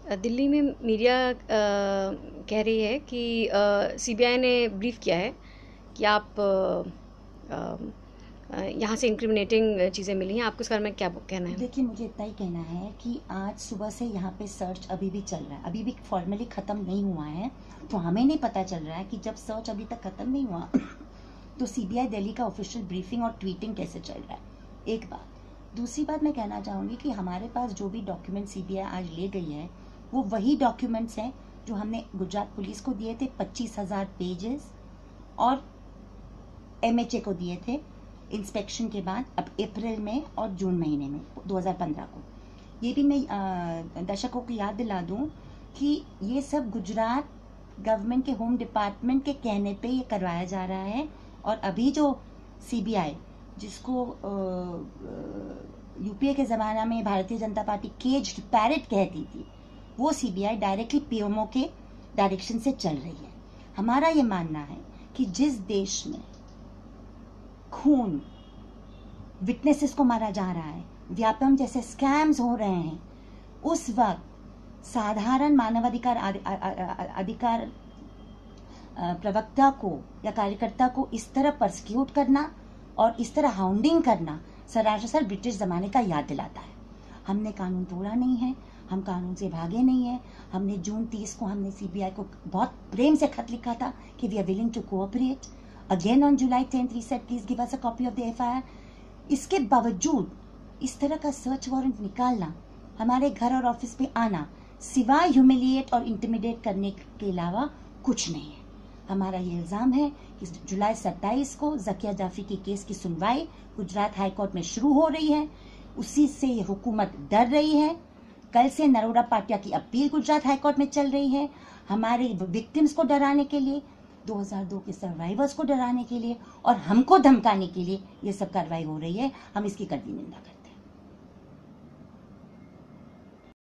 दिल्ली में मीडिया कह रही है कि सीबीआई ने ब्रीफ किया है कि आप यहाँ से इंक्रिमिनेटिंग चीज़ें मिली हैं। आपको इस बारे में क्या कहना है? देखिए, मुझे इतना ही कहना है कि आज सुबह से यहाँ पे सर्च अभी भी चल रहा है, अभी भी फॉर्मली ख़त्म नहीं हुआ है। तो हमें नहीं पता चल रहा है कि जब सर्च अभी तक ख़त्म नहीं हुआ तो सीबीआई दिल्ली का ऑफिशियल ब्रीफिंग और ट्वीटिंग कैसे चल रहा है, एक बात। दूसरी बात मैं कहना चाहूँगी कि हमारे पास जो भी डॉक्यूमेंट सीबीआई आज ले गई है वो वही डॉक्यूमेंट्स हैं जो हमने गुजरात पुलिस को दिए थे, 25,000 पेजेस, और एमएचए को दिए थे इंस्पेक्शन के बाद, अब अप्रैल में और जून महीने में 2015 को। ये भी मैं दर्शकों को याद दिला दूं कि ये सब गुजरात गवर्नमेंट के होम डिपार्टमेंट के कहने पे ये करवाया जा रहा है। और अभी जो सीबीआई, जिसको यूपीए के ज़माना में Bharatiya Janata party caged parrot कहती थी, वो सीबीआई डायरेक्टली पीएमओ के डायरेक्शन से चल रही है। हमारा ये मानना है कि जिस देश में खून, विटनेसेस को मारा जा रहा है, व्यापम जैसे स्कैम्स हो रहे हैं, उस वक्त साधारण मानवाधिकार अधिकार प्रवक्ता को या कार्यकर्ता को इस तरह परसिक्यूट करना और इस तरह हाउंडिंग करना सरासर ब्रिटिश जमाने का याद दिलाता है। हमने कानून तोड़ा नहीं है, हम कानून से भागे नहीं है। हमने जून 30 को हमने सीबीआई को बहुत प्रेम से खत लिखा था कि we are willing to cooperate. Again on July 10th we said please give us a copy of the FIR. इसके बावजूद इस तरह का सर्च वारंट निकालना, हमारे घर और ऑफिस पे आना, सिवाय ह्यूमिलिएट और इंटिमिडेट करने के अलावा कुछ नहीं है। हमारा ये इल्जाम है कि जुलाई 27 को जकिया जाफरी की केस की सुनवाई गुजरात हाई कोर्ट में शुरू हो रही है। उसी से ये हुकूमत डर रही है। कल से नरोड़ा पाटिया की अपील गुजरात हाई कोर्ट में चल रही है, हमारे विक्टिम्स को डराने के लिए, 2002 के सर्वाइवर्स को डराने के लिए और हमको धमकाने के लिए ये सब कार्रवाई हो रही है। हम इसकी कड़ी निंदा करते हैं।